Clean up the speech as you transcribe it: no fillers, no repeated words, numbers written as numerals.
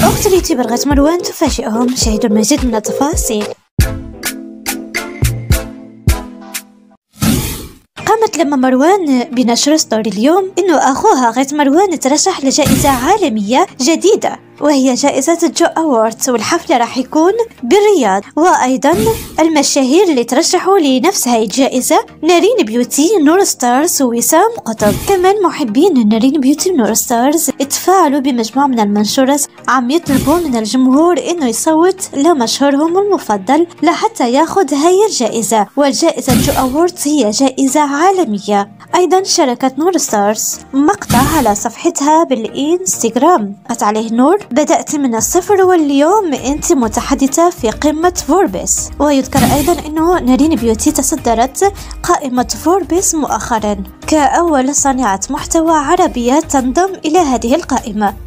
أخت اليوتيوبر غات مروان تفاجئهم. شاهدوا المزيد من التفاصيل. قامت لما مروان بنشر ستوري اليوم إنه أخوها غيت مروان ترشح لجائزة عالمية جديدة، وهي جائزة الجو أووردز، والحفل راح يكون بالرياض. وأيضا المشاهير اللي ترشحوا لنفس هاي الجائزة نارين بيوتي، نور ستارز، ووسام قطب. كمان محبين نارين بيوتي ونور ستارز اتفاعلوا بمجموعة من المنشورات عم يطلبوا من الجمهور إنه يصوت لمشهورهم المفضل لحتى ياخذ هاي الجائزة. والجائزة الجو أووردز هي جائزة عالمية. أيضا شاركت نور ستارز مقطع على صفحتها بالإنستغرام، قالت عليه نور: بدأت من الصفر واليوم أنت متحدثة في قمة فوربس. ويذكر أيضا أنه نارين بيوتي تصدرت قائمة فوربس مؤخرا كأول صانعة محتوى عربية تنضم إلى هذه القائمة.